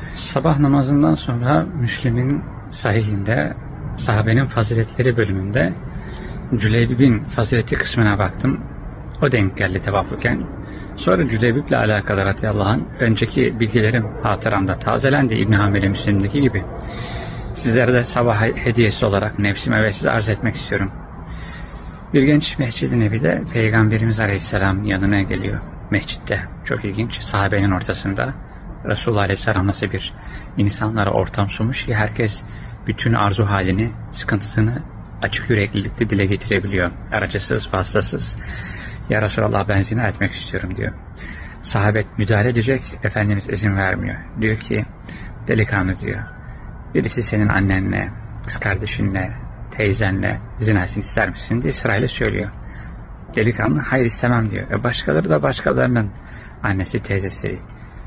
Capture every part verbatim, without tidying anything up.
Sabah namazından sonra Müslim'in sahihinde sahabenin faziletleri bölümünde Cüleybib'in fazileti kısmına baktım. O denk geldi tevafuken. Sonra Cüleybib'le alakalı radıyallahu anh önceki bilgilerim hatıramda tazelendi İbn-i Hamel Müslim'deki gibi. Sizlere de sabah hediyesi olarak nefsime ve size arz etmek istiyorum. Bir genç Mescid-i Nebi'de Peygamberimiz Aleyhisselam yanına geliyor. Mescitte. Çok ilginç. Sahabenin ortasında. Resulullah Aleyhisselam nasıl bir insanlara ortam sunmuş ki herkes bütün arzu halini, sıkıntısını açık yüreklilikle dile getirebiliyor. Aracısız, vasıtasız. Ya Resulallah ben zina etmek istiyorum diyor. Sahabe müdahale edecek, Efendimiz izin vermiyor. Diyor ki delikanlı diyor. Birisi senin annenle, kız kardeşinle, teyzenle zina etsin ister misin diye sırayla söylüyor. Delikanlı hayır istemem diyor. E başkaları da başkalarının annesi, teyzesi.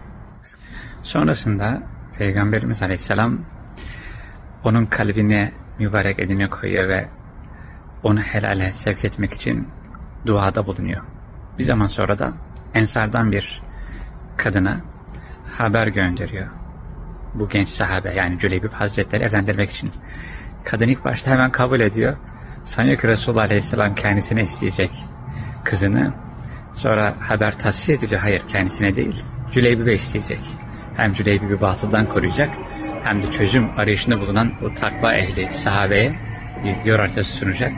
Sonrasında Peygamberimiz Aleyhisselam onun kalbine mübarek elini koyuyor ve onu helale sevk etmek için duada bulunuyor. Bir zaman sonra da Ensardan bir kadına haber gönderiyor. Bu genç sahabe yani Cüleybib Hazretleri evlendirmek için. Kadın ilk başta hemen kabul ediyor. Sanıyor ki Resulullah Aleyhisselam kendisine isteyecek kızını. Sonra haber tahsis ediliyor. Hayır kendisine değil. Cüleybib'e isteyecek. Hem Cüleybib'i batıldan koruyacak hem de çözüm arayışında bulunan bu takva ehli sahabeye bir yol haritası sunacak.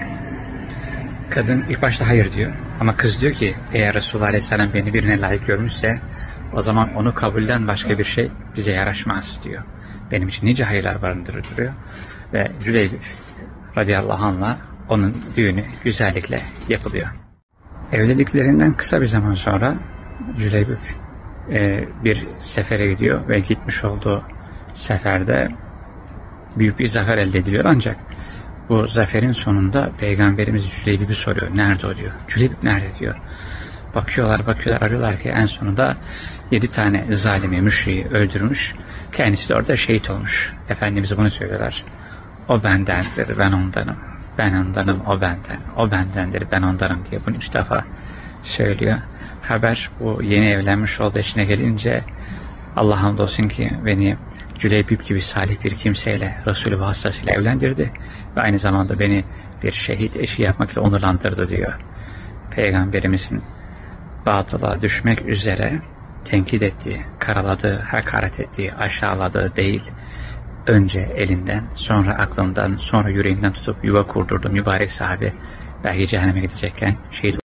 Kadın ilk başta hayır diyor. Ama kız diyor ki eğer Resulullah Aleyhisselam beni birine layık görmüşse o zaman onu kabulden başka bir şey bize yaraşmaz diyor. Benim için nice hayırlar barındırır diyor. Ve Cüleybib radıyallahu anh'la onun düğünü güzellikle yapılıyor. Evliliklerinden kısa bir zaman sonra Cüleybib e, bir sefere gidiyor ve gitmiş olduğu seferde büyük bir zafer elde ediliyor ancak bu zaferin sonunda Peygamberimiz Cüleybib'i soruyor. Nerede o diyor. Cüleybib nerede diyor. Bakıyorlar bakıyorlar arıyorlar ki en sonunda yedi tane zalimi müşriği öldürmüş. Kendisi de orada şehit olmuş. Efendimiz bunu söylüyorlar. O bendendir ben ondanım. Ben ondanım o benden. O bendendir ben ondanım diye bunu üç defa söylüyor. Haber bu yeni evlenmiş olduğu eşine gelince Allah hamdolsun ki beni Cüleybib gibi salih bir kimseyle Resulü vasıtasıyla evlendirdi ve aynı zamanda beni bir şehit eşi yapmakla onurlandırdı diyor. Peygamberimizin batıla düşmek üzere tenkit ettiği, karaladığı, hakaret ettiği, aşağıladığı değil, önce elinden, sonra aklından, sonra yüreğinden tutup yuva kurdurdu mübarek sahabe belki cehenneme gidecekken şehit